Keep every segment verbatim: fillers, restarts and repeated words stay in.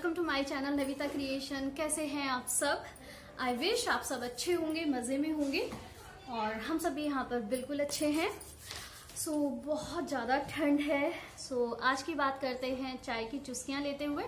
Welcome to my channel Navita creation. कैसे हैं आप सब? आई विश आप सब अच्छे होंगे, मज़े में होंगे और हम सब भी यहाँ पर बिल्कुल अच्छे हैं। सो so, बहुत ज़्यादा ठंड है। सो so, आज की बात करते हैं चाय की चुस्कियाँ लेते हुए।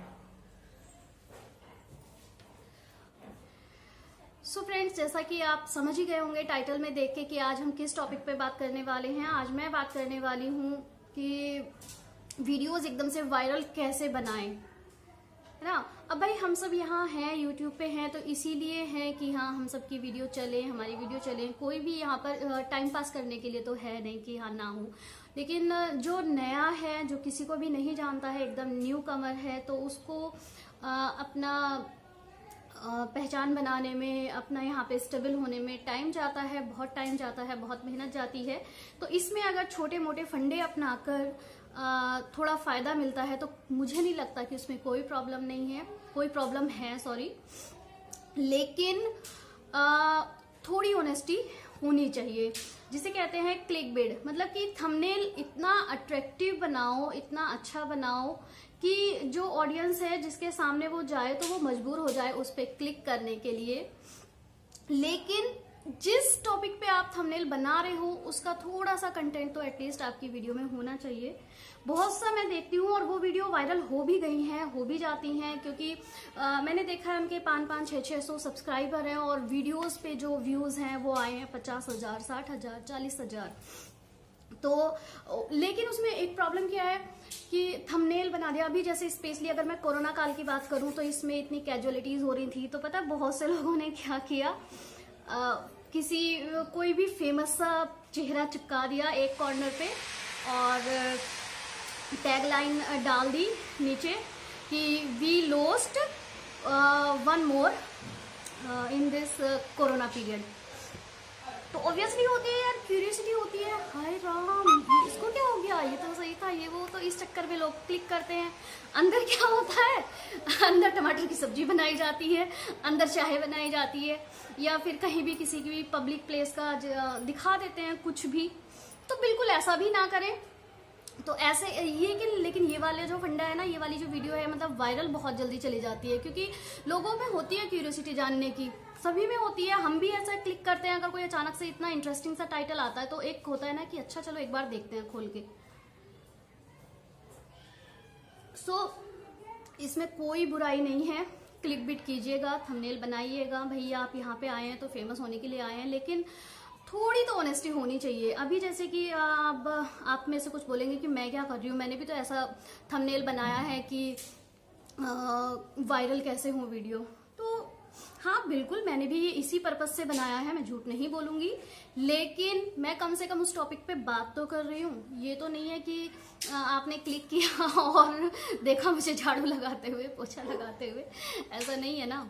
सो so फ्रेंड्स, जैसा कि आप समझ ही गए होंगे टाइटल में देख के कि आज हम किस टॉपिक पे बात करने वाले हैं। आज मैं बात करने वाली हूँ कि वीडियोस एकदम से वायरल कैसे बनाएं, है ना। अब भाई हम सब यहाँ हैं, यूट्यूब पे हैं, तो इसीलिए है कि हाँ हम सब की वीडियो चले, हमारी वीडियो चले। कोई भी यहाँ पर टाइम पास करने के लिए तो है नहीं कि हाँ ना हो। लेकिन जो नया है, जो किसी को भी नहीं जानता है, एकदम न्यू कमर है, तो उसको आ, अपना पहचान बनाने में, अपना यहाँ पे स्टेबल होने में टाइम जाता है, बहुत टाइम जाता है, बहुत मेहनत जाती है। तो इसमें अगर छोटे मोटे फंडे अपनाकर थोड़ा फायदा मिलता है तो मुझे नहीं लगता कि उसमें कोई प्रॉब्लम नहीं है, कोई प्रॉब्लम है सॉरी। लेकिन आ, थोड़ी ऑनेस्टी होनी चाहिए, जिसे कहते हैं क्लिक बेड। मतलब कि थंबनेल इतना अट्रैक्टिव बनाओ, इतना अच्छा बनाओ कि जो ऑडियंस है जिसके सामने वो जाए तो वो मजबूर हो जाए उस पर क्लिक करने के लिए। लेकिन जिस टॉपिक पे आप थंबनेल बना रहे हो उसका थोड़ा सा कंटेंट तो एटलीस्ट आपकी वीडियो में होना चाहिए। बहुत सा मैं देखती हूँ और वो वीडियो वायरल हो भी गई हैं, हो भी जाती हैं, क्योंकि आ, मैंने देखा है उनके पाँच पाँच छः छः सौ सब्सक्राइबर हैं और वीडियोस पे जो व्यूज हैं वो आए हैं पचास हजार, साठ हजार, चालीस हजार। तो लेकिन उसमें एक प्रॉब्लम क्या है कि थंबनेल बना दिया। अभी जैसे स्पेशली अगर मैं कोरोना काल की बात करूं तो इसमें इतनी कैजुअलिटीज हो रही थी, तो पता है बहुत से लोगों ने क्या किया, आ, किसी कोई भी फेमस सा चेहरा चिपका दिया एक कॉर्नर पे और टैगलाइन डाल दी नीचे कि we lost one more in this corona period. तो ऑब्वियसली होती है यार, क्यूरियोसिटी होती है, हाय राम इसको क्या हो गया, ये तो सही था, ये वो। तो इस चक्कर में लोग क्लिक करते हैं। अंदर क्या होता है, अंदर टमाटर की सब्जी बनाई जाती है, अंदर चाय बनाई जाती है, या फिर कहीं भी किसी की भी पब्लिक प्लेस का दिखा देते हैं कुछ भी। तो बिल्कुल ऐसा भी ना करें। तो ऐसे ये कि लेकिन ये वाले जो फंडा है ना, ये वाली जो वीडियो है, मतलब वायरल बहुत जल्दी चली जाती है, क्योंकि लोगों में होती है क्यूरियोसिटी जानने की, सभी में होती है। हम भी ऐसा क्लिक करते हैं अगर कोई अचानक से इतना इंटरेस्टिंग सा टाइटल आता है, तो एक होता है ना कि अच्छा चलो एक बार देखते हैं खोल के। सो so, इसमें कोई बुराई नहीं है, क्लिक बिट कीजिएगा, थंबनेल बनाइएगा। भैया आप यहाँ पे आए हैं तो फेमस होने के लिए आए हैं, लेकिन थोड़ी तो ऑनेस्टी होनी चाहिए। अभी जैसे कि आप आप में से कुछ बोलेंगे कि मैं क्या कर रही हूँ, मैंने भी तो ऐसा थंबनेल बनाया है कि वायरल कैसे हो वीडियो। तो हाँ बिल्कुल मैंने भी ये इसी पर्पज से बनाया है, मैं झूठ नहीं बोलूंगी। लेकिन मैं कम से कम उस टॉपिक पे बात तो कर रही हूँ। ये तो नहीं है कि आपने क्लिक किया और देखा मुझे झाड़ू लगाते हुए, पोछा लगाते हुए, ऐसा नहीं है ना।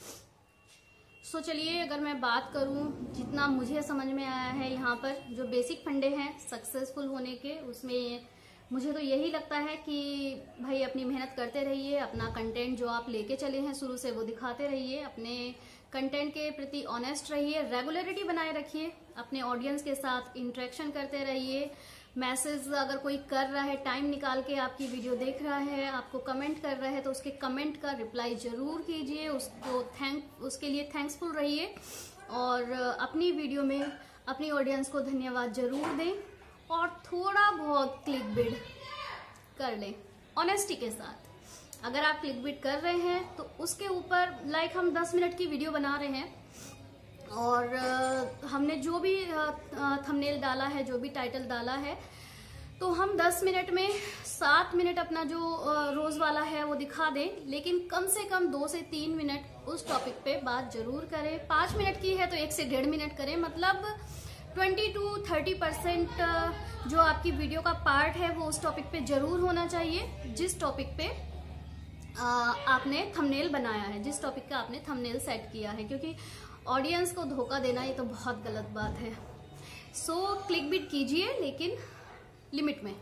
सो चलिए, अगर मैं बात करूं जितना मुझे समझ में आया है यहाँ पर जो बेसिक फंडे हैं सक्सेसफुल होने के, उसमें मुझे तो यही लगता है कि भाई अपनी मेहनत करते रहिए, अपना कंटेंट जो आप लेके चले हैं शुरू से वो दिखाते रहिए, अपने कंटेंट के प्रति ऑनेस्ट रहिए, रेगुलरिटी बनाए रखिए, अपने ऑडियंस के साथ इंटरेक्शन करते रहिए। मैसेज अगर कोई कर रहा है, टाइम निकाल के आपकी वीडियो देख रहा है, आपको कमेंट कर रहा है, तो उसके कमेंट का रिप्लाई जरूर कीजिए, उसको थैंक उसके लिए थैंक्सफुल रहिए और अपनी वीडियो में अपनी ऑडियंस को धन्यवाद जरूर दें और थोड़ा बहुत क्लिक बिट कर लें ऑनेस्टी के साथ। अगर आप क्लिक बिट कर रहे हैं तो उसके ऊपर, लाइक हम दस मिनट की वीडियो बना रहे हैं और हमने जो भी थंबनेल डाला है, जो भी टाइटल डाला है, तो हम दस मिनट में सात मिनट अपना जो रोज वाला है वो दिखा दें, लेकिन कम से कम दो से तीन मिनट उस टॉपिक पे बात जरूर करें। पाँच मिनट की है तो एक से डेढ़ मिनट करें, मतलब ट्वेंटी टू थर्टी परसेंट जो आपकी वीडियो का पार्ट है वो उस टॉपिक पे जरूर होना चाहिए जिस टॉपिक पे आपने थंबनेल बनाया है, जिस टॉपिक का आपने थंबनेल सेट किया है, क्योंकि ऑडियंस को धोखा देना ये तो बहुत गलत बात है। सो क्लिक बिट कीजिए लेकिन लिमिट में।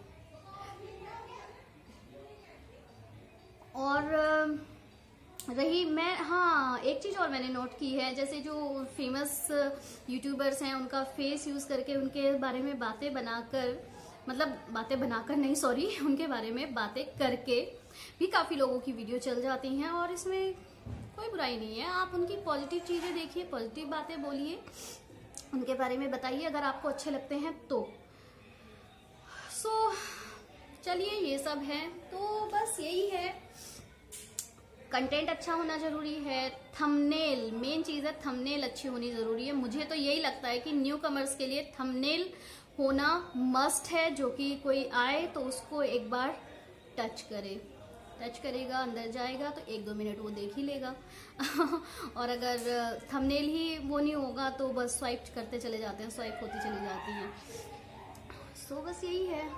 और रही मैं हाँ एक चीज और मैंने नोट की है, जैसे जो फेमस यूट्यूबर्स हैं उनका फेस यूज करके उनके बारे में बातें बनाकर, मतलब बातें बनाकर नहीं सॉरी उनके बारे में बातें करके भी काफी लोगों की वीडियो चल जाती हैं और इसमें कोई बुराई नहीं है। आप उनकी पॉजिटिव चीजें देखिए, पॉजिटिव बातें बोलिए, उनके बारे में बताइए अगर आपको अच्छे लगते हैं तो। सो so, चलिए ये सब है, तो बस यही है, कंटेंट अच्छा होना जरूरी है। थंबनेल मेन चीज है, थंबनेल अच्छी होनी जरूरी है। मुझे तो यही लगता है कि न्यू कमर्स के लिए थंबनेल होना मस्ट है, जो कि कोई आए तो उसको एक बार टच करे, टच करेगा, अंदर जाएगा तो एक दो मिनट वो देख ही लेगा और अगर थंबनेल ही वो नहीं होगा तो बस स्वाइप करते चले जाते हैं, स्वाइप होती चली जाती हैं। सो so, बस यही है।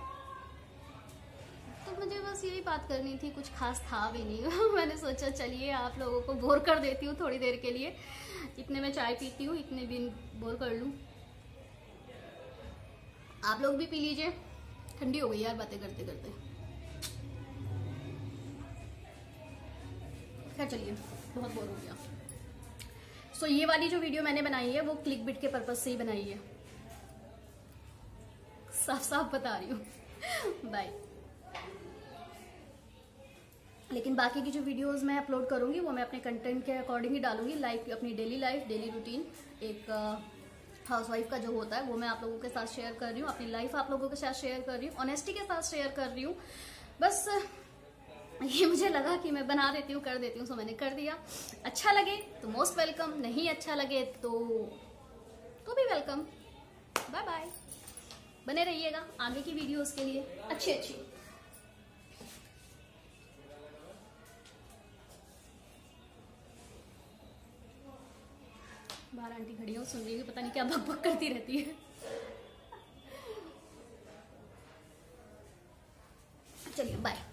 तो मुझे बस यही बात करनी थी, कुछ खास था भी नहीं मैंने सोचा चलिए आप लोगों को बोर कर देती हूँ थोड़ी देर के लिए, इतने मैं चाय पीती हूँ इतने भी बोर कर लूँ। आप लोग भी पी लीजिए, ठंडी हो गई यार बातें करते करते। खैर चलिए, बहुत बोर हो गया। सो so, ये वाली जो वीडियो मैंने बनाई है वो क्लिक बिट के पर्पज से ही बनाई है, साफ साफ बता रही हूँ बाय। लेकिन बाकी की जो वीडियोस मैं अपलोड करूंगी वो मैं अपने कंटेंट के अकॉर्डिंग ही डालूंगी, लाइक अपनी डेली लाइफ, डेली रूटीन, एक हाउसवाइफ का जो होता है वो मैं आप लोगों के साथ शेयर कर रही हूँ, अपनी लाइफ आप लोगों के साथ शेयर कर रही हूँ, ऑनेस्टी के साथ शेयर कर रही हूँ। बस ये मुझे लगा कि मैं बना देती हूँ, कर देती हूँ, सो मैंने कर दिया। अच्छा लगे तो मोस्ट वेलकम, नहीं अच्छा लगे तो तो भी वेलकम। बाय बाय, बने रहिएगा आगे की वीडियोस के लिए अच्छी अच्छी। बाहर आंटी खड़ी हो, सुन रही है, पता नहीं क्या बक बक करती रहती है। चलिए बाय।